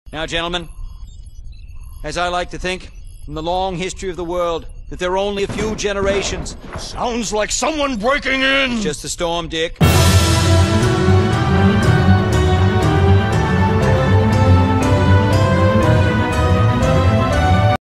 Now, gentlemen, as I like to think, in the long history of the world, that there are only a few generations. Sounds like someone breaking in! It's just a storm, Dick.